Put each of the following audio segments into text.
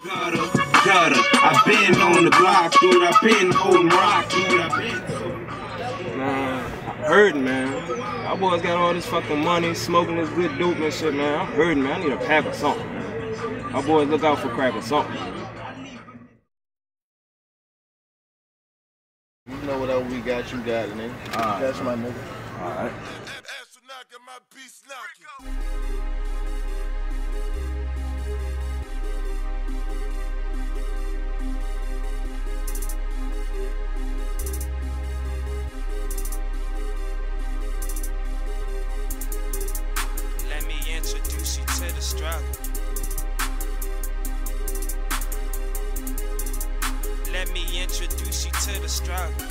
I've been on the block, dude. I've been holding rock, dude. Man, I'm hurting, man. Y'all boys got all this fucking money, smoking this good dope and shit, man. I'm hurting, man. I need a pack or something, man. Y'all boys look out for crack or something. You know whatever we got, you got it, nigga. That's my nigga. Alright. Let me introduce you to the struggle. Let me introduce you to the struggle.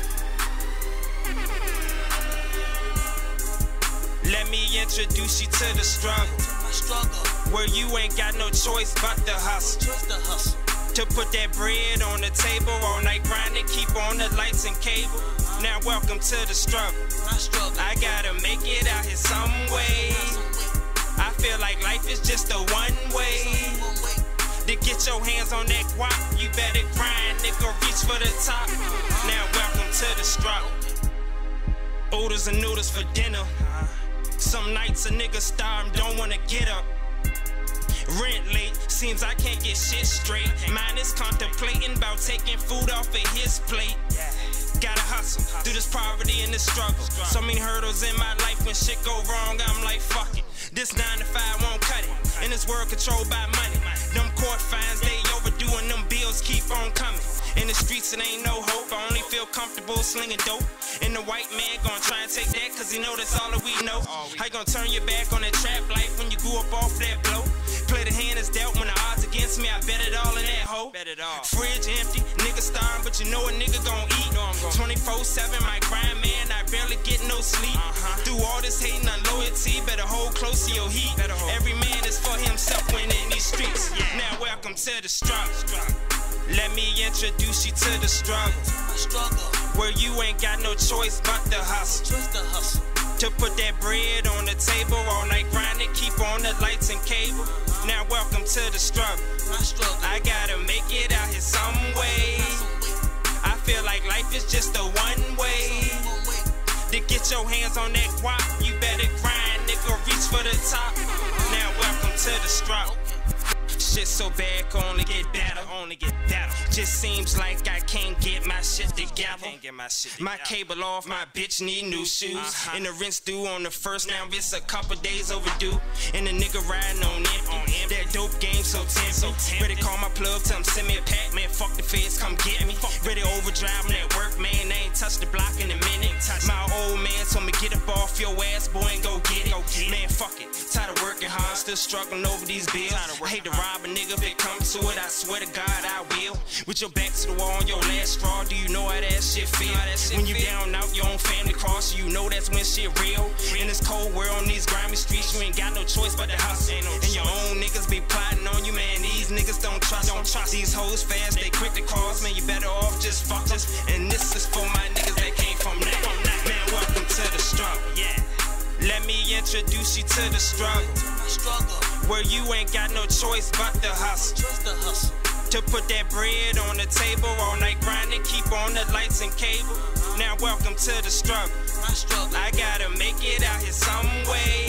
Let me introduce you to the struggle. Where you ain't got no choice but to hustle. To put that bread on the table, all night grinding, keep on the lights and cable. Now welcome to the struggle. I gotta make it out here some way. I feel like life is just a one way. To get your hands on that guap, you better grind, nigga, reach for the top. Now welcome to the struggle. Oodles and noodles for dinner. Some nights a nigga starving, don't wanna get up. Rent late, seems I can't get shit straight. Mine is contemplating about taking food off of his plate. Gotta hustle through this poverty and this struggle. So many hurdles in my life, when shit go wrong, I'm like, fuck it. This 9 to 5 won't cut it. In this world controlled by money. Them court fines, they overdue and them bills keep on coming. In the streets it ain't no hope, I only feel comfortable slinging dope. And the white man gon' try and take that, cause he know that's all that we know. How you gon' turn your back on that trap life when you grew up off that blow? Play the hand is dealt, when the odds against me, I bet it all in that hoe. Fridge empty, nigga starving, but you know a nigga gon' eat. 24/7, my grind, man, I barely get no sleep. Through all this hating on loyalty, better hold close to your heat. Every man is for himself when in these streets. Now welcome to the struggle. Let me introduce you to the struggle. Where you ain't got no choice but to hustle. To put that bread on the table, all night grinding, keep on the lights and cable. Now welcome to the struggle. I gotta make it out here some way. I feel like life is just a one way. To get your hands on that guap, you better grind, nigga, reach for the top. Now welcome to the struggle. Shit so bad, can only get better. Just seems like I can't get my shit together. My cable off, my bitch need new shoes. And the rent's due on the first, now it's a couple days overdue. And the nigga riding on empty. That dope game so tempting. Ready call my plug, tell him send me a pack, man, fuck the feds, come get me. Ready overdrive on that work, man, they ain't touched the block in a minute. My old man told me get up off your ass, boy, and go get it. Man, fuck it, tired of working hard, still struggling over these bills. I hate to rob a nigga, if it comes to it, I swear to God I will. With your back to the wall on your last straw, do you know how that shit feel? When you down out your own family cross, you know that's when shit real. In this cold world, on these grimy streets, you ain't got no choice but to hustle. And your own niggas be plotting on you, man, these niggas don't trust. These hoes fast, they quick to cross, man, you better off just fuck them. And this is for my niggas that came from that. Man, welcome to the struggle. Let me introduce you to the struggle. Where you ain't got no choice but to hustle. To put that bread on the table, all night grinding, keep on the lights and cable. Now welcome to the struggle. I gotta make it out here some way.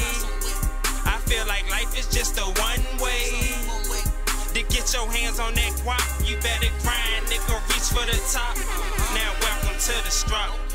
I feel like life is just a one way. To get your hands on that guap, you better grind, nigga, reach for the top. Now welcome to the struggle.